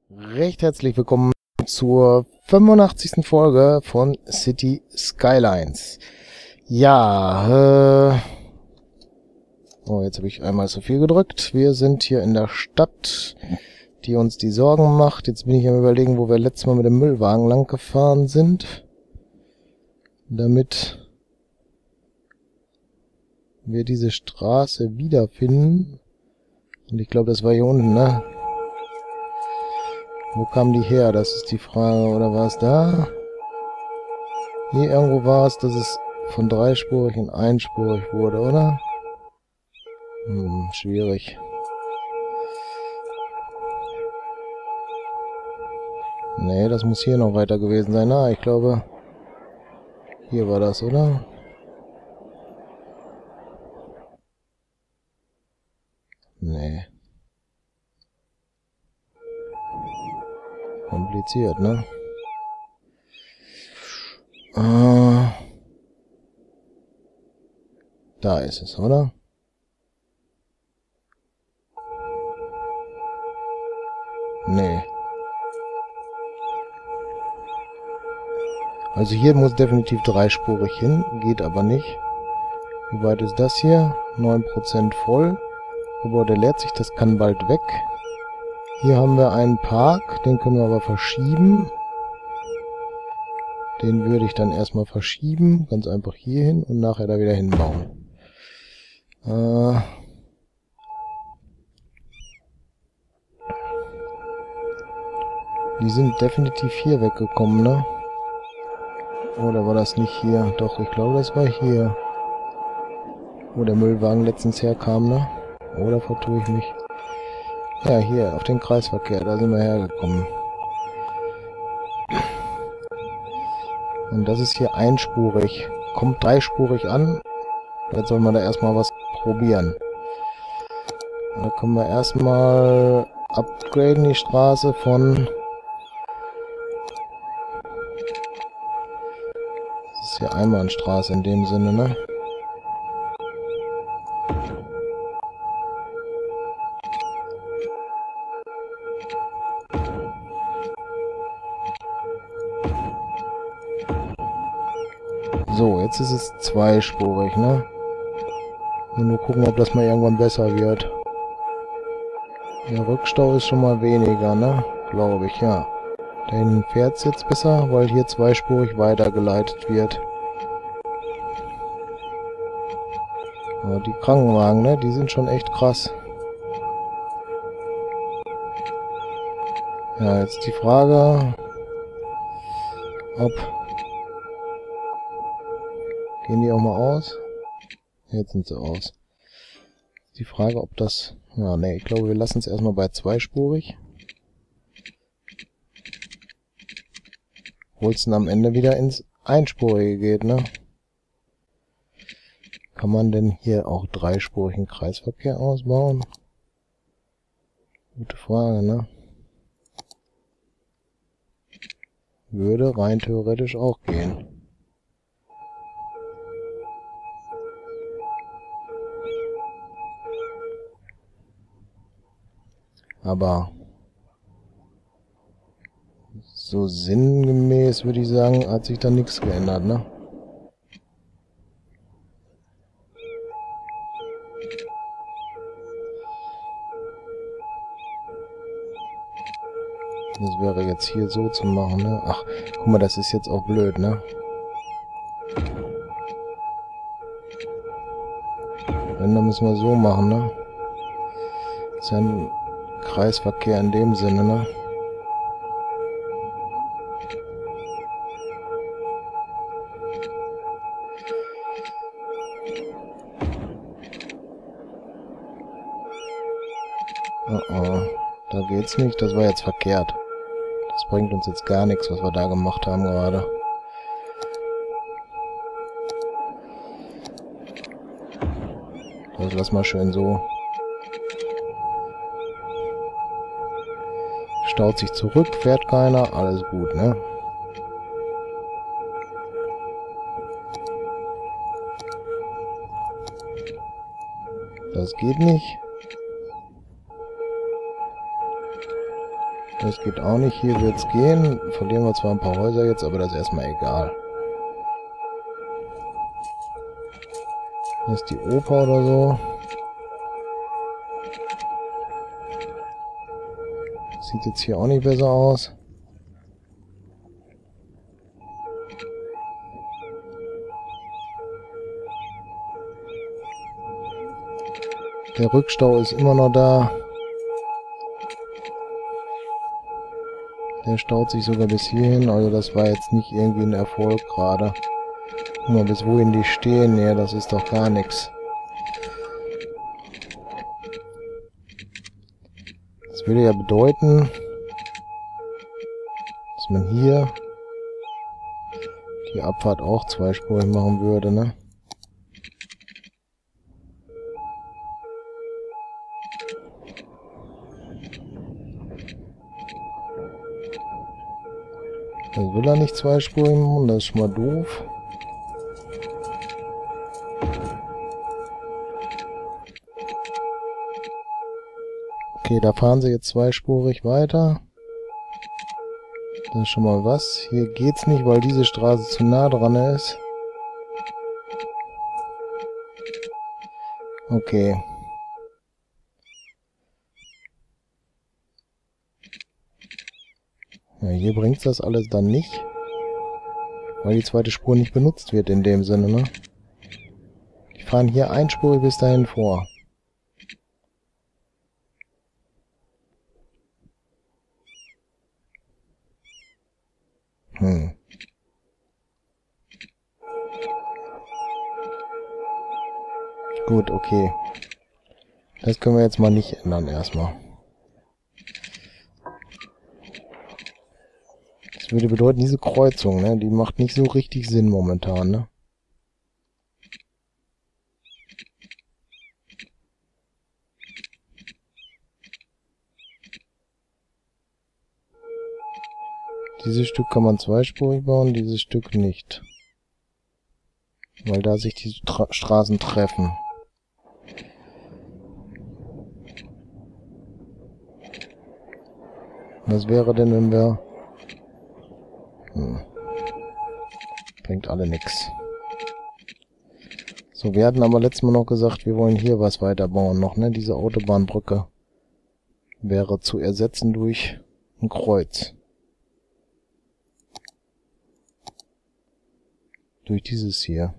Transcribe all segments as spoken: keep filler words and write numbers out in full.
Recht herzlich willkommen zur fünfundachtzigsten Folge von City Skylines. Ja, äh... Oh, jetzt habe ich einmal zu viel gedrückt. Wir sind hier in der Stadt, die uns die Sorgen macht. Jetzt bin ich am Überlegen, wo wir letztes Mal mit dem Müllwagen lang gefahren sind. Damit wir diese Straße wiederfinden. Und ich glaube, das war hier unten, ne? Wo kam die her? Das ist die Frage. Oder war es da? Hier irgendwo war es, dass es von dreispurig in einspurig wurde, oder? Hm, schwierig. Nee, das muss hier noch weiter gewesen sein. Na, ich glaube, hier war das, oder? Nee. Kompliziert, ne? Äh, da ist es, oder? Nee. Also hier muss definitiv dreispurig hin, geht aber nicht. Wie weit ist das hier? neun Prozent voll. Gebäude leert sich, das kann bald weg. Hier haben wir einen Park, den können wir aber verschieben. Den würde ich dann erstmal verschieben, ganz einfach hier hin und nachher da wieder hinbauen. Äh Die sind definitiv hier weggekommen, ne? Oder war das nicht hier? Doch, ich glaube, das war hier. Wo der Müllwagen letztens herkam, ne? Oder vertue ich mich? Ja, hier, auf den Kreisverkehr, da sind wir hergekommen. Und das ist hier einspurig. Kommt dreispurig an. Jetzt soll man da erstmal was probieren. Da können wir erstmal upgraden die Straße von... Das ist hier Einbahnstraße in dem Sinne, ne? So, jetzt ist es zweispurig, ne? Und nur gucken, ob das mal irgendwann besser wird. Der Rückstau ist schon mal weniger, ne? Glaube ich, ja. Da hinten fährt es jetzt besser, weil hier zweispurig weitergeleitet wird. Aber die Krankenwagen, ne? Die sind schon echt krass. Ja, jetzt die Frage, ob... Gehen die auch mal aus? Jetzt sind sie aus. Die Frage, ob das... Ja, ne, ich glaube, wir lassen es erstmal bei zweispurig. Obwohl es dann am Ende wieder ins Einspurige geht, ne? Kann man denn hier auch dreispurigen Kreisverkehr ausbauen? Gute Frage, ne? Würde rein theoretisch auch gehen. Aber so sinngemäß würde ich sagen, hat sich da nichts geändert, ne? Das wäre jetzt hier so zu machen, ne? Ach, guck mal, das ist jetzt auch blöd, ne? Wenn, dann müssen wir so machen, ne? Das ist ja ein Kreisverkehr in dem Sinne, ne? Oh oh, da geht's nicht, das war jetzt verkehrt. Das bringt uns jetzt gar nichts, was wir da gemacht haben gerade. Das lass mal schön so. Staut sich zurück, fährt keiner, alles gut, ne? Das geht nicht. Das geht auch nicht. Hier wird es gehen. Verlieren wir zwar ein paar Häuser jetzt, aber das ist erstmal egal. Das ist die Oper oder so. Sieht jetzt hier auch nicht besser aus. Der Rückstau ist immer noch da. Der staut sich sogar bis hierhin. Also das war jetzt nicht irgendwie ein Erfolg gerade. Guck mal, bis wohin die stehen. Ja, das ist doch gar nichts. Das würde ja bedeuten, dass man hier die Abfahrt auch zweispurig machen würde, ne? Das will er nicht zweispurig machen, das ist schon mal doof. Okay, da fahren sie jetzt zweispurig weiter. Das ist schon mal was. Hier geht's nicht, weil diese Straße zu nah dran ist. Okay. Ja, hier bringt's das alles dann nicht. Weil die zweite Spur nicht benutzt wird in dem Sinne, ne? Die fahren hier einspurig bis dahin vor. Hm. Gut, okay. Das können wir jetzt mal nicht ändern erstmal. Das würde bedeuten, diese Kreuzung, ne, die macht nicht so richtig Sinn momentan, ne? Dieses Stück kann man zweispurig bauen, dieses Stück nicht. Weil da sich die Tra Straßen treffen. Was wäre denn, wenn wir... Hm. Bringt alle nix. So, wir hatten aber letztes Mal noch gesagt, wir wollen hier was weiterbauen noch, ne? Diese Autobahnbrücke wäre zu ersetzen durch ein Kreuz. Durch dieses hier.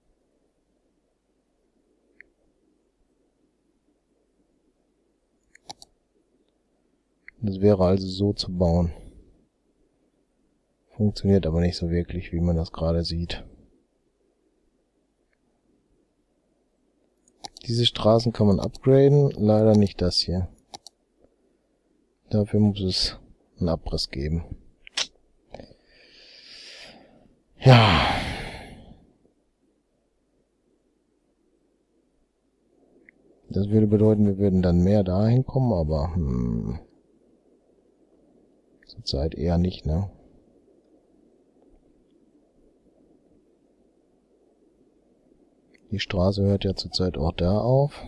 Das wäre also so zu bauen. Funktioniert aber nicht so wirklich, wie man das gerade sieht. Diese Straßen kann man upgraden, leider nicht das hier. Dafür muss es einen Abriss geben. Ja. Das würde bedeuten, wir würden dann mehr dahin kommen, aber hm, zurzeit eher nicht, ne? Die Straße hört ja zurzeit auch da auf.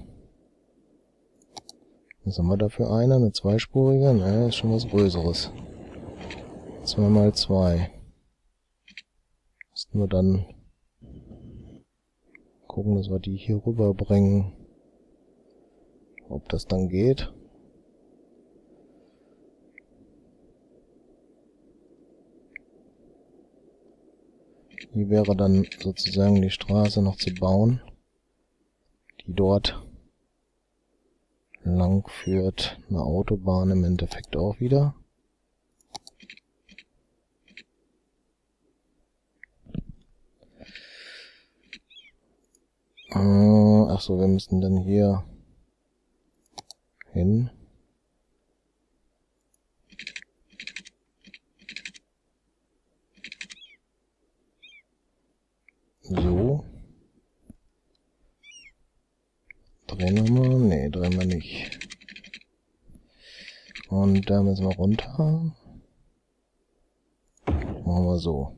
Was haben wir da für eine? Eine zweispurige? Ne, ist schon was Größeres. zwei mal zwei. Müssten wir dann gucken, dass wir die hier rüberbringen. Ob das dann geht. Hier wäre dann sozusagen die Straße noch zu bauen, die dort lang führt. Eine Autobahn im Endeffekt auch wieder. Ach so, wir müssen dann hier hin. So. Drehen wir mal? Ne, drehen wir nicht. Und da müssen wir runter. Machen wir so.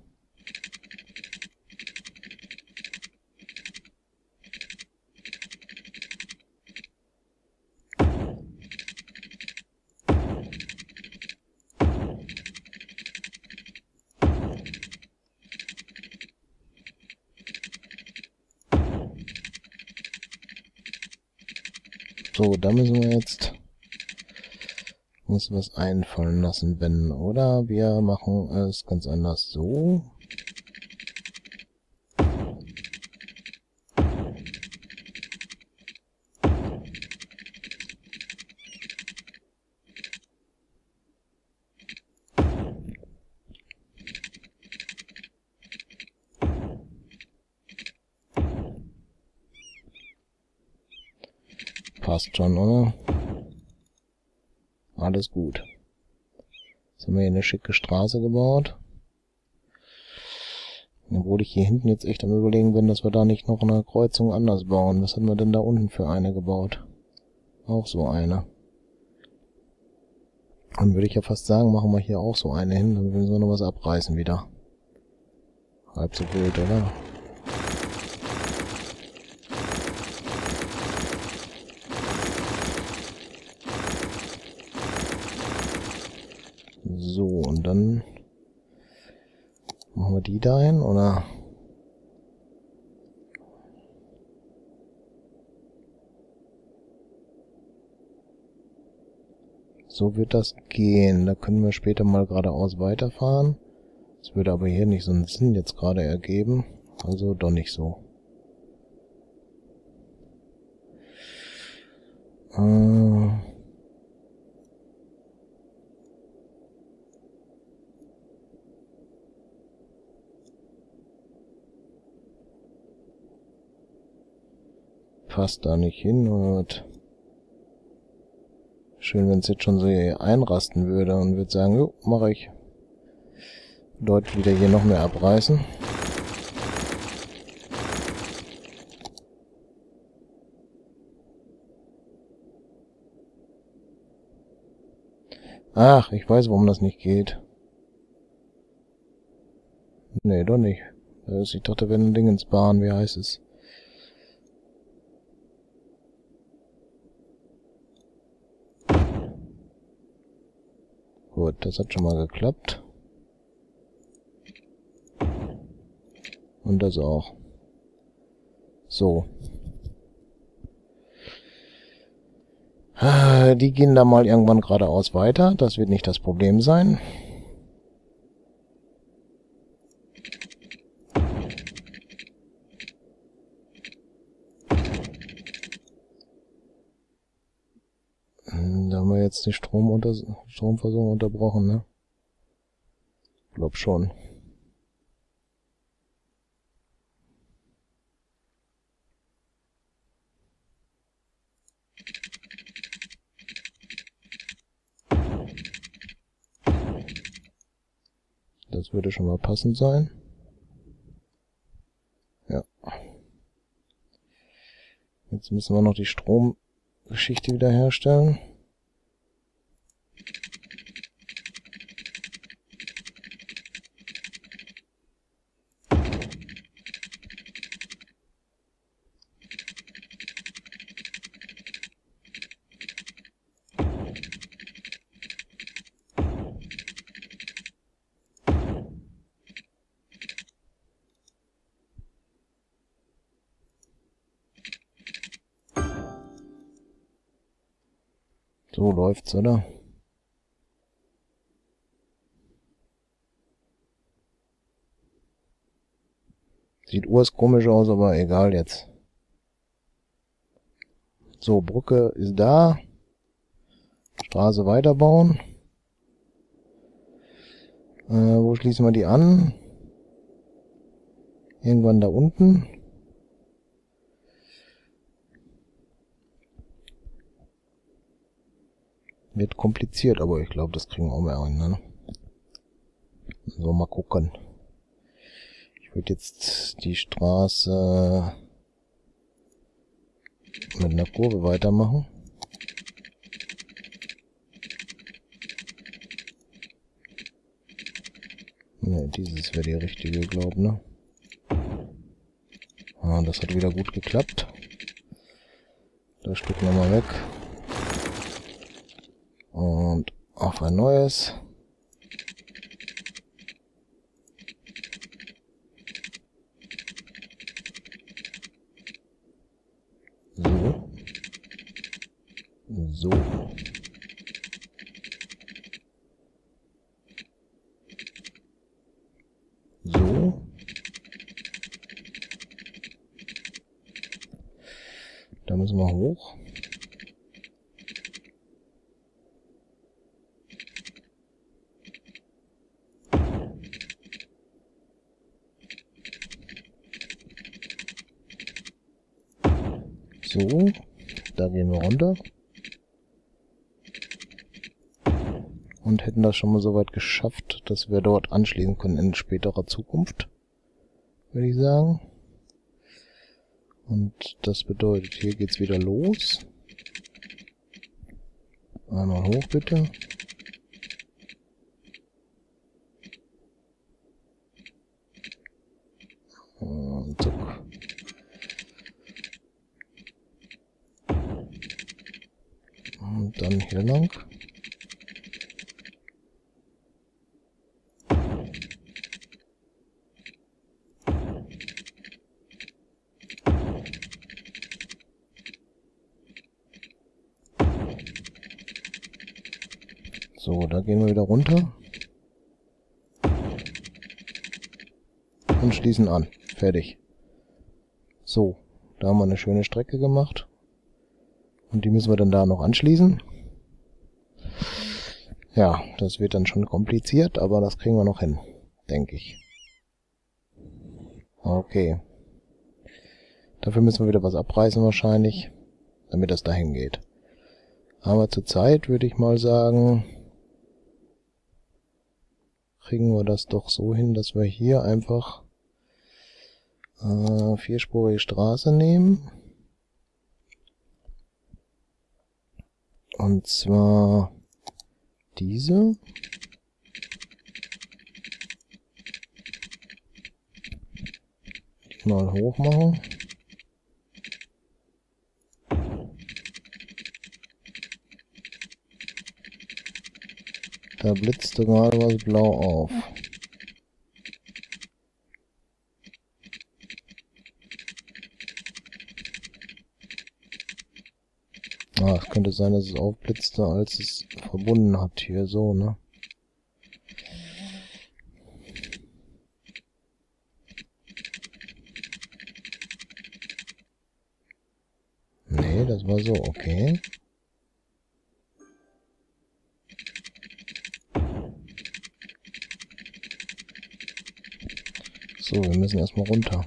So, da müssen wir jetzt uns was einfallen lassen, Ben. Oder wir machen es ganz anders. So. Passt schon, oder? Alles gut. Jetzt haben wir hier eine schicke Straße gebaut. Obwohl ich hier hinten jetzt echt am Überlegen bin, dass wir da nicht noch eine Kreuzung anders bauen. Was haben wir denn da unten für eine gebaut? Auch so eine. Dann würde ich ja fast sagen, machen wir hier auch so eine hin, dann müssen wir noch was abreißen wieder. Halb so wild, oder? So, und dann machen wir die da hin, oder? So wird das gehen. Da können wir später mal geradeaus weiterfahren. Das würde aber hier nicht so einen Sinn jetzt gerade ergeben. Also doch nicht so. Äh Passt da nicht hin. Und schön, wenn es jetzt schon so hier einrasten würde und würde sagen, jo, mache ich. Bedeutet wieder hier noch mehr abreißen. Ach, ich weiß, warum das nicht geht. Nee, doch nicht. Ich dachte, wenn ein Ding ins Bahn, wie heißt es? Gut, das hat schon mal geklappt. Und das auch. So. Die gehen da mal irgendwann geradeaus weiter. Das wird nicht das Problem sein. Da haben wir jetzt die Strom unter Stromversorgung unterbrochen, ne? Glaub schon. Das würde schon mal passend sein. Ja. Jetzt müssen wir noch die Stromgeschichte wiederherstellen. So läuft's, oder? Sieht urskomisch aus, aber egal jetzt. So, Brücke ist da. Straße weiterbauen. Äh, wo schließen wir die an? Irgendwann da unten. Wird kompliziert, aber ich glaube, das kriegen wir auch mehr hin, ne? So, mal gucken. Ich würde jetzt die Straße mit einer Kurve weitermachen. Ne, dieses wäre die richtige, glaube ich, ne? Ah, das hat wieder gut geklappt. Das Stück nochmal weg. Und auf ein neues. So. mal hoch. So, da gehen wir runter. Und hätten das schon mal so weit geschafft, dass wir dort anschließen können in späterer Zukunft, würde ich sagen. Und das bedeutet, hier geht's wieder los. Einmal hoch bitte. Und zuck. Und dann hier lang. So, da gehen wir wieder runter. Und schließen an. Fertig. So, da haben wir eine schöne Strecke gemacht. Und die müssen wir dann da noch anschließen. Ja, das wird dann schon kompliziert, aber das kriegen wir noch hin, denke ich. Okay. Dafür müssen wir wieder was abreißen wahrscheinlich, damit das dahin geht. Aber zurzeit würde ich mal sagen, kriegen wir das doch so hin, dass wir hier einfach äh, vierspurige Straße nehmen. Und zwar diese. Die mal hoch machen. Da blitzte gerade was blau auf. Ah, es könnte sein, dass es aufblitzte, als es verbunden hat hier, so, ne? Nee, das war so, okay. So, wir müssen erstmal runter.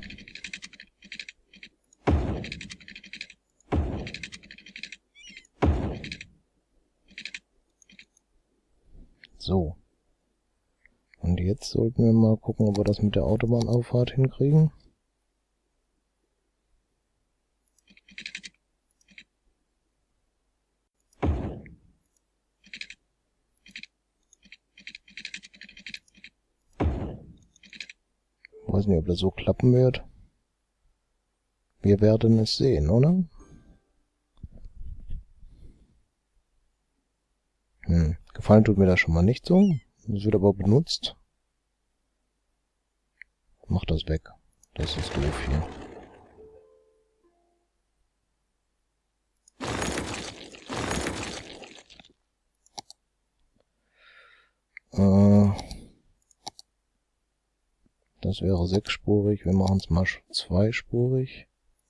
So. Und jetzt sollten wir mal gucken, ob wir das mit der Autobahnauffahrt hinkriegen. Ich weiß nicht, ob das so klappen wird. Wir werden es sehen, oder? Hm. Gefallen tut mir das schon mal nicht so. Das wird aber benutzt. Mach das weg. Das ist doof hier. Äh, das wäre sechsspurig. Wir machen es mal zweispurig.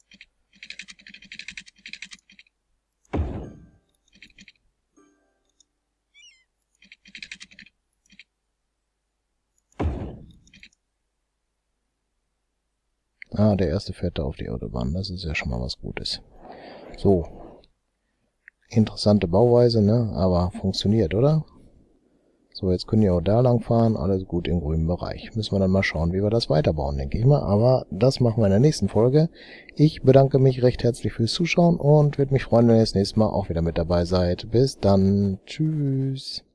Ah, der erste fährt da auf die Autobahn. Das ist ja schon mal was Gutes. So. Interessante Bauweise, ne? Aber funktioniert, oder? So, jetzt können die auch da lang fahren. Alles gut im grünen Bereich. Müssen wir dann mal schauen, wie wir das weiterbauen, denke ich mal. Aber das machen wir in der nächsten Folge. Ich bedanke mich recht herzlich fürs Zuschauen und würde mich freuen, wenn ihr das nächste Mal auch wieder mit dabei seid. Bis dann. Tschüss.